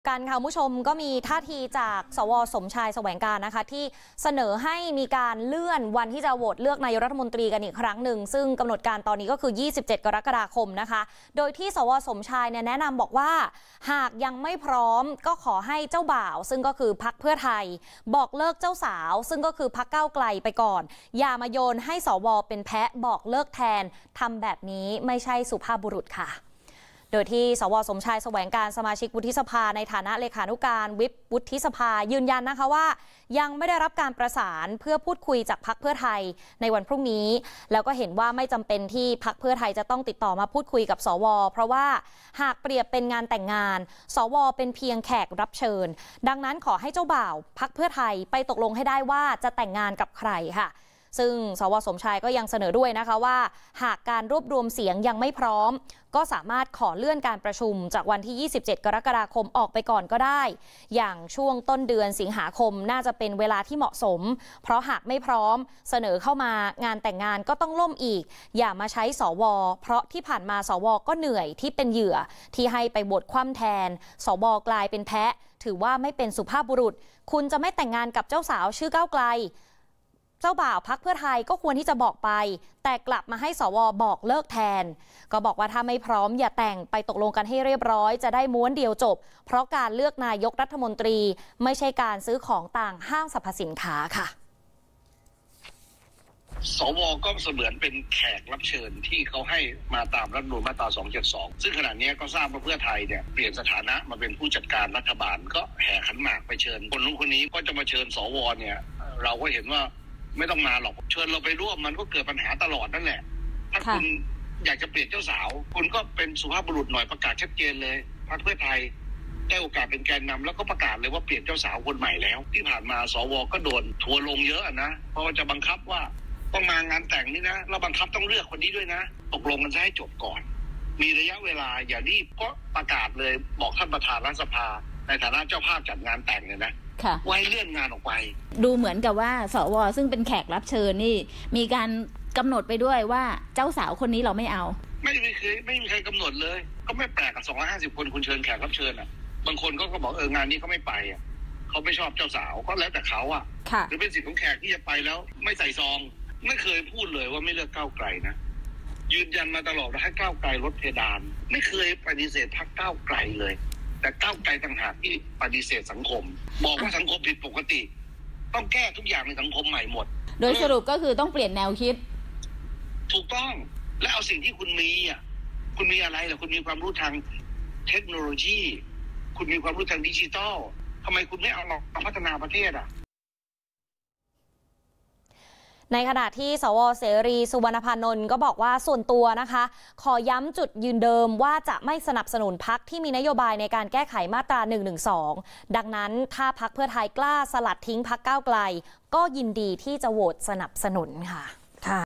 การค่ะผู้ชมก็มีท่าทีจากสว.สมชายแสวงการนะคะที่เสนอให้มีการเลื่อนวันที่จะโหวตเลือกนายกรัฐมนตรีกันอีกครั้งหนึ่งซึ่งกำหนดการตอนนี้ก็คือ 27 กรกฎาคมนะคะโดยที่สว.สมชายแนะนำบอกว่าหากยังไม่พร้อมก็ขอให้เจ้าบ่าวซึ่งก็คือพรรคเพื่อไทยบอกเลิกเจ้าสาวซึ่งก็คือพรรคก้าวไกลไปก่อนอย่ามาโยนให้สว.เป็นแพะบอกเลิกแทนทำแบบนี้ไม่ใช่สุภาพบุรุษค่ะโดยที่สว.สมชายแสวงการสมาชิกวุฒิสภาในฐานะเลขานุการวิปวุฒิสภายืนยันนะคะว่ายังไม่ได้รับการประสานเพื่อพูดคุยจากพรรคเพื่อไทยในวันพรุ่งนี้แล้วก็เห็นว่าไม่จำเป็นที่พรรคเพื่อไทยจะต้องติดต่อมาพูดคุยกับสว.เพราะว่าหากเปรียบเป็นงานแต่งงานสว.เป็นเพียงแขกรับเชิญดังนั้นขอให้เจ้าบ่าวพรรคเพื่อไทยไปตกลงให้ได้ว่าจะแต่งงานกับใครค่ะซึ่งสว.สมชายก็ยังเสนอด้วยนะคะว่าหากการรวบรวมเสียงยังไม่พร้อมก็สามารถขอเลื่อนการประชุมจากวันที่ 27 กรกฎาคมออกไปก่อนก็ได้อย่างช่วงต้นเดือนสิงหาคมน่าจะเป็นเวลาที่เหมาะสมเพราะหากไม่พร้อมเสนอเข้ามางานแต่งงานก็ต้องล่มอีกอย่ามาใช้สว.เพราะที่ผ่านมาสว.ก็เหนื่อยที่เป็นเหยื่อที่ให้ไปบทคว่ำแทนสว.กลายเป็นแพะถือว่าไม่เป็นสุภาพบุรุษคุณจะไม่แต่งงานกับเจ้าสาวชื่อก้าวไกลเจ้าบ่าวพรรคเพื่อไทยก็ควรที่จะบอกไปแต่กลับมาให้สว.บอกเลิกแทนก็บอกว่าถ้าไม่พร้อมอย่าแต่งไปตกลงกันให้เรียบร้อยจะได้ม้วนเดียวจบเพราะการเลือกนายกรัฐมนตรีไม่ใช่การซื้อของต่างห้างสรรพสินค้าค่ะสว.ก็เสมือนเป็นแขกรับเชิญที่เขาให้มาตามรัฐธรรมนูญมาตรา 272 ซึ่งขณะนี้ก็ทราบว่าเพื่อไทยเนี่ยเปลี่ยนสถานะมาเป็นผู้จัดการรัฐบาลก็แห่ขันหมากไปเชิญคนนู้นคนนี้ก็จะมาเชิญสว.เนี่ยเราก็เห็นว่าไม่ต้องมาหรอกเชิญเราไปร่วมมันก็เกิดปัญหาตลอดนั่นแหละถ้าคุณอยากจะเปลี่ยนเจ้าสาวคุณก็เป็นสุภาพบุรุษหน่อยประกาศชัดเจนเลยพรรคเพื่อไทยได้โอกาสเป็นแกนนำแล้วก็ประกาศเลยว่าเปลี่ยนเจ้าสาวคนใหม่แล้วที่ผ่านมาสว.ก็โดนทัวลงเยอะนะเพราะว่าจะบังคับว่าต้องมางานแต่งนี่นะแล้วบังคับต้องเลือกคนนี้ด้วยนะตกลงกันซะให้จบก่อนมีระยะเวลาอย่ารีบก็ประกาศเลยบอกท่านประธานรัฐสภาในฐานะเจ้าภาพจัดงานแต่งเนี่ยนะไว้เลื่อนงานออกไปดูเหมือนกับว่าสว.ซึ่งเป็นแขกรับเชิญนี่มีการกำหนดไปด้วยว่าเจ้าสาวคนนี้เราไม่เอาไม่มีใครกำหนดเลยก็ไม่แปลกกับ250 คนคุณเชิญแขกรับเชิญอ่ะบางคนก็บอกงานนี้เขาไม่ไปอ่ะเขาไม่ชอบเจ้าสาวก็แล้วแต่เขาอ่ะหรือเป็นสิทธิ์ของแขกที่จะไปแล้วไม่ใส่ซองไม่เคยพูดเลยว่าไม่เลือกก้าวไกลนะยืนยันมาตลอดว่าให้ก้าวไกลลดเพดานไม่เคยปฏิเสธพรรคก้าวไกลเลยแต่ก้าวไกลต่างหากที่ปฏิเสธสังคมบอกว่าสังคมผิดปกติต้องแก้ทุกอย่างในสังคมใหม่หมดโดยสรุปก็คือต้องเปลี่ยนแนวคิดถูกต้องและเอาสิ่งที่คุณมีอ่ะคุณมีอะไรล่ะคุณมีความรู้ทางเทคโนโลยีคุณมีความรู้ทางดิจิทัลทำไมคุณไม่เอามาพัฒนาประเทศอ่ะในขณะที่สว.เสรีสุวรรณพานนท์ก็บอกว่าส่วนตัวนะคะขอย้ำจุดยืนเดิมว่าจะไม่สนับสนุนพรรคที่มีนโยบายในการแก้ไขมาตรา 112 ดังนั้นถ้าพรรคเพื่อไทยกล้าสลัดทิ้งพรรคก้าวไกลก็ยินดีที่จะโหวตสนับสนุนค่ะ